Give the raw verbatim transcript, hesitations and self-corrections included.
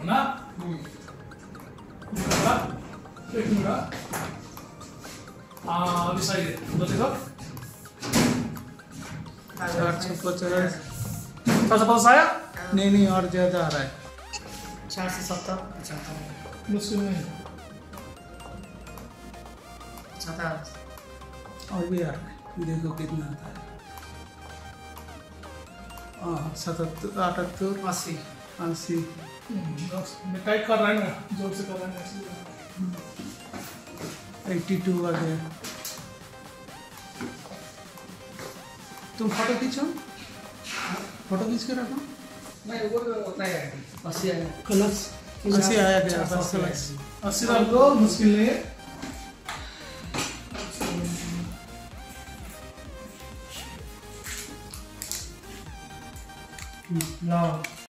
ना एक मिनट। हाँ अभी सही है, तो देखो चार सौ पचास। चार सौ पचास आया? नहीं नहीं, और ज्यादा आ रहा है। चार सौ सत्तर पचहत्तर मुश्किल नहीं। सत्तर और भी आ रहा है, ये देखो कितना आता है। हाँ सतहत्तर, अठहत्तर, अस्सी अस्सी। मैं टाइप कर रहा है ना, जोर से कर रहा है इसलिए। एट्टी टू आ गया। तुम फोटो खींचो, फोटो खींच के रखो। नहीं वो उतना ही है, अस्सी है। क्लच अस्सी आया गया बस। क्लच अस्सी डाल दो, मुश्किल नहीं है। नौ